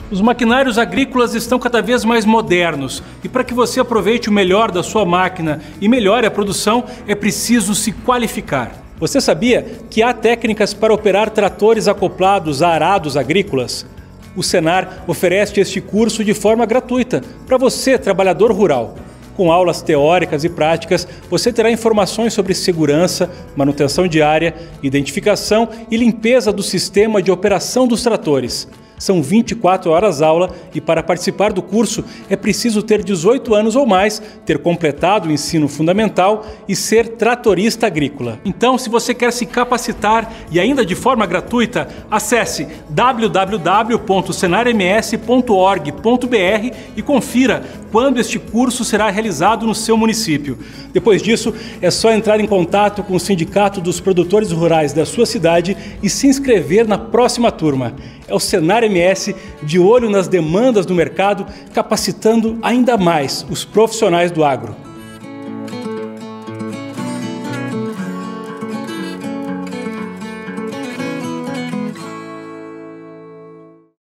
Os maquinários agrícolas estão cada vez mais modernos e para que você aproveite o melhor da sua máquina e melhore a produção, é preciso se qualificar. Você sabia que há técnicas para operar tratores acoplados a arados agrícolas? O Senar oferece este curso de forma gratuita para você, trabalhador rural. Com aulas teóricas e práticas, você terá informações sobre segurança, manutenção diária, identificação e limpeza do sistema de operação dos tratores. São 24 horas aula e para participar do curso é preciso ter 18 anos ou mais, ter completado o ensino fundamental e ser tratorista agrícola. Então, se você quer se capacitar e ainda de forma gratuita, acesse www.senarms.org.br e confira quando este curso será realizado no seu município. Depois disso, é só entrar em contato com o Sindicato dos Produtores Rurais da sua cidade e se inscrever na próxima turma. É o Senar MS de olho nas demandas do mercado, capacitando ainda mais os profissionais do agro.